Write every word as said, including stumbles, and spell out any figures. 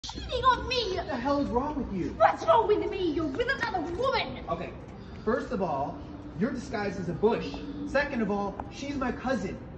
cheating on me! What the hell is wrong with you? What's wrong with me? You're with another woman! Okay, first of all, you're disguised as a bush. Second of all, she's my cousin.